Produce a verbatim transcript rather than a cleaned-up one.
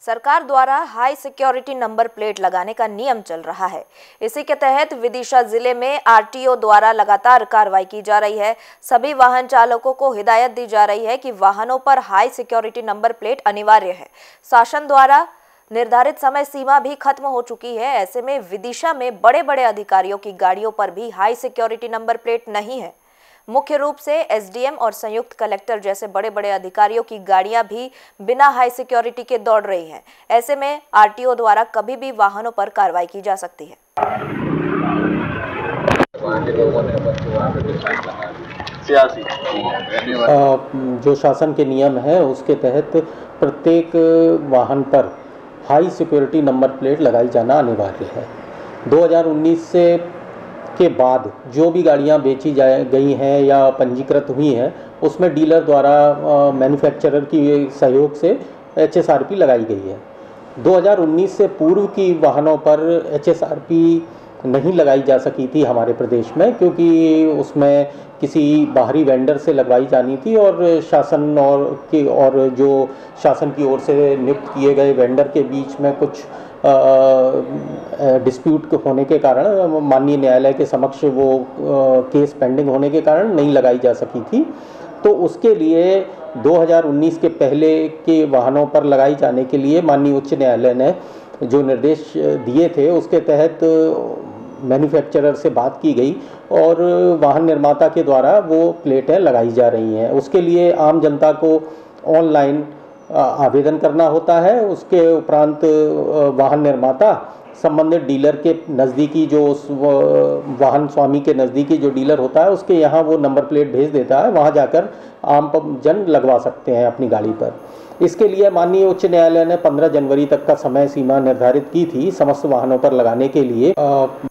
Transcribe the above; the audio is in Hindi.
सरकार द्वारा हाई सिक्योरिटी नंबर प्लेट लगाने का नियम चल रहा है। इसी के तहत विदिशा जिले में आरटीओ द्वारा लगातार कार्रवाई की जा रही है। सभी वाहन चालकों को हिदायत दी जा रही है कि वाहनों पर हाई सिक्योरिटी नंबर प्लेट अनिवार्य है। शासन द्वारा निर्धारित समय सीमा भी खत्म हो चुकी है। ऐसे में विदिशा में बड़े बड़े अधिकारियों की गाड़ियों पर भी हाई सिक्योरिटी नंबर प्लेट नहीं है। मुख्य रूप से एसडीएम और संयुक्त कलेक्टर जैसे बड़े बड़े अधिकारियों की गाड़ियां भी बिना हाई सिक्योरिटी के दौड़ रही हैं। ऐसे में आरटीओ द्वारा कभी भी वाहनों पर कार्रवाई की जा सकती है। जो शासन के नियम है उसके तहत प्रत्येक वाहन पर हाई सिक्योरिटी नंबर प्लेट लगाई जाना अनिवार्य है। दो हज़ार उन्नीस से के बाद जो भी गाड़ियां बेची जा गई हैं या पंजीकृत हुई हैं उसमें डीलर द्वारा मैन्युफैक्चरर की सहयोग से एचएसआरपी लगाई गई है। दो हज़ार उन्नीस से पूर्व की वाहनों पर एचएसआरपी नहीं लगाई जा सकी थी हमारे प्रदेश में, क्योंकि उसमें किसी बाहरी वेंडर से लगवाई जानी थी और शासन और की और जो शासन की ओर से नियुक्त किए गए वेंडर के बीच में कुछ डिस्प्यूट होने के कारण माननीय न्यायालय के समक्ष वो आ, केस पेंडिंग होने के कारण नहीं लगाई जा सकी थी। तो उसके लिए दो हज़ार उन्नीस के पहले के वाहनों पर लगाई जाने के लिए माननीय उच्च न्यायालय ने जो निर्देश दिए थे उसके तहत मैन्युफैक्चरर से बात की गई और वाहन निर्माता के द्वारा वो प्लेटें लगाई जा रही हैं। उसके लिए आम जनता को ऑनलाइन आवेदन करना होता है। उसके उपरांत वाहन निर्माता संबंधित डीलर के नज़दीकी जो उस वाहन स्वामी के नज़दीकी जो डीलर होता है उसके यहाँ वो नंबर प्लेट भेज देता है, वहाँ जाकर आम जन लगवा सकते हैं अपनी गाड़ी पर। इसके लिए माननीय उच्च न्यायालय ने पंद्रह जनवरी तक का समय सीमा निर्धारित की थी समस्त वाहनों पर लगाने के लिए।